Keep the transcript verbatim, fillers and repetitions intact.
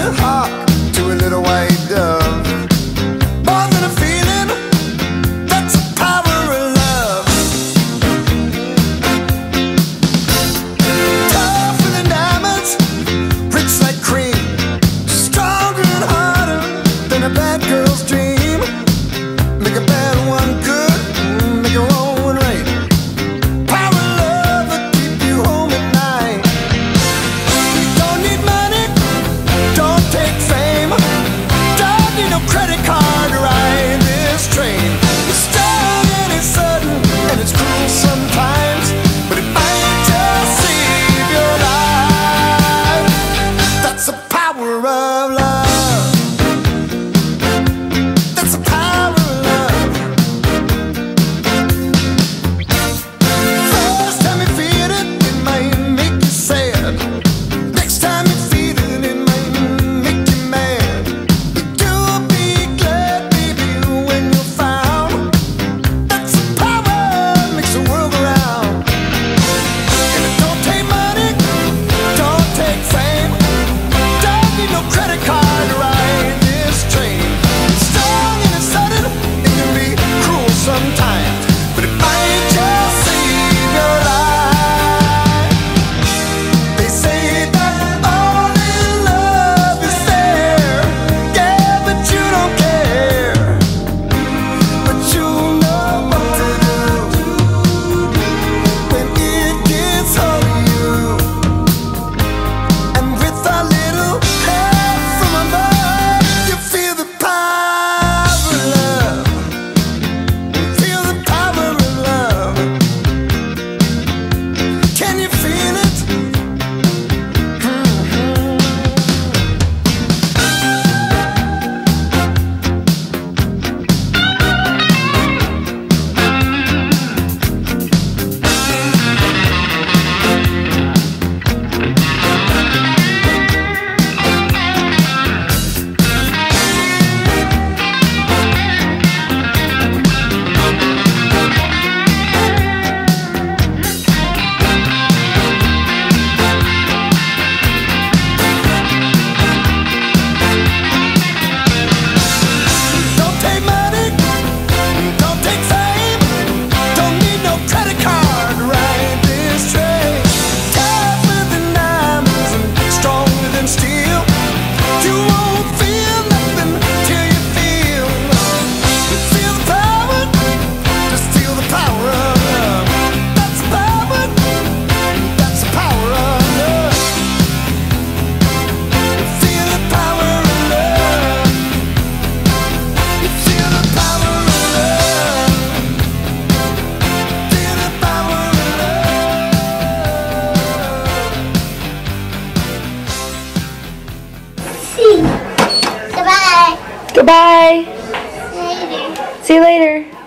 hark to a little white dove. More than a feeling, that's the power of love. Tougher than diamonds, rich like cream, stronger and harder than a bad girl's dream. Make a bad one good, make a wrong one right. Power of love that keep you home at night. Don't need money, don't take fame, don't need no credit card to ride this train. It's strong and it's sudden and it's cruel sometimes, but it might just save your life. That's the power of love. That's the power of love. First time you feel it, it might make you sad. Next time you feel it, it might make you mad. But you'll be glad, baby, when you're found. That's the power that makes the world go round. And it don't take money, don't take fame, don't need no credit card to ride this train. It's strong and it's sudden, it can be cruel sometimes, but it might just save your life. They say that all in love is fair, yeah, but you don't care. But you know what to do when it gets hold of you. And with a little help from above, you feel the power of love. Feel the power of love. Can you feel it? Don't take money, don't take fame, don't need no credit card to ride this train. Tougher than diamonds and stronger than steel. You won't feel nothing till you feel. You feel the power, just feel the power of love. That's the power, that's the power of love. Feel the power of love. You feel the power of love. Feel the power of love. See. Goodbye. Goodbye. Later. See you later.